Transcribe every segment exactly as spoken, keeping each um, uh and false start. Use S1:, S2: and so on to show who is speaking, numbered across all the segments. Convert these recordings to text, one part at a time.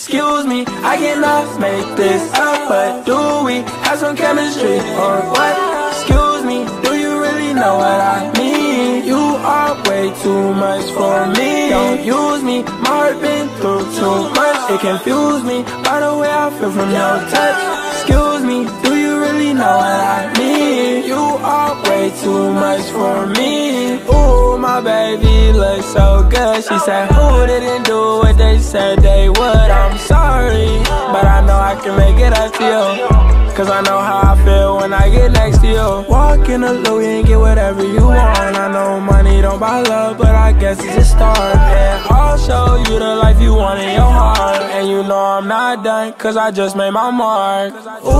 S1: Excuse me, I cannot make this up, but do we have some chemistry or what? Excuse me, do you really know what I mean? You are way too much for me. Don't use me, my heart been through too much. It confused me by the way I feel from your touch. Excuse me, do you really know what I mean? You are way too much for me. Ooh, my baby looks so good. She said, who didn't do what they said they would? I'm sorry, but I know I can make it up to you. Cause I know how I feel when I get next to you. Walk in the Louis and get whatever you want. I know money don't buy love, but I guess it's a start. And I'll show you the life you want in your heart. And you know I'm not done, cause I just made my mark.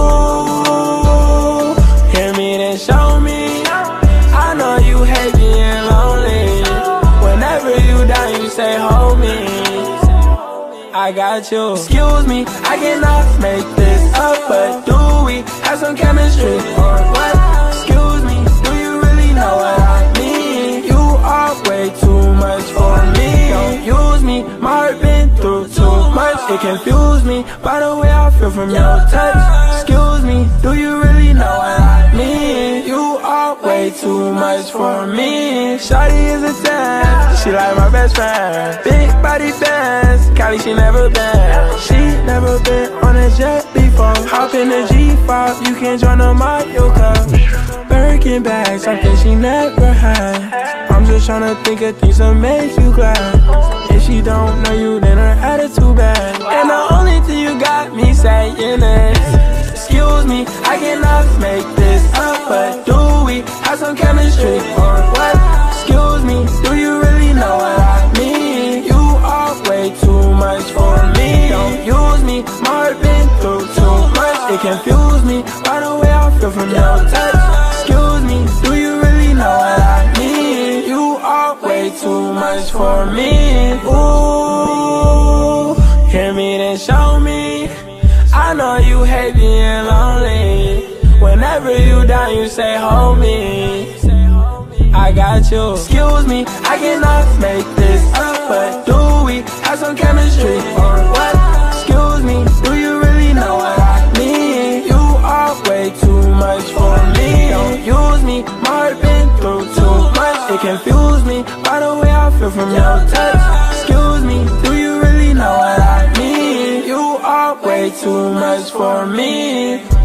S1: Ooh, hear me then show me. I know you hate being lonely. Whenever you down, you say hold me. I got you. Excuse me, I cannot make this up, but do we have some chemistry or what? Excuse me, do you really know what I mean? You are way too much for me. Don't use me, my heart been through too much. It confused me by the way I feel from your touch. Excuse me, do you really know what I mean? You are way too much for me. Shawty is a ten, she like my best friend. Big body bands, Cali she never been. She never been on a jet before. Hop in the G five, you can join the Mario Cup. Birkin bags, something she never had. I'm just tryna think of things that make you glad. If she don't know you, then her attitude bad. And the only thing you got me saying is, excuse me, I cannot make this up, but do we have some chemistry or what? Excuse me, do you really know what I mean? You are way too much for me. Don't use me, my heart been through too much. It confused me by the way I feel from your touch. Excuse me, do you really know what I mean? You are way too much for me. Ooh, hear me then show me. I know you hate being lonely. Whenever you down, you say hold me. I got you. Excuse me, I cannot make this up, but do we have some chemistry or what? Excuse me, do you really know what I mean? You are way too much for me. Don't use me, my heart been through too much. It confused me by the way I feel from your touch. Excuse me, do you really know what I mean? You are way too much for me.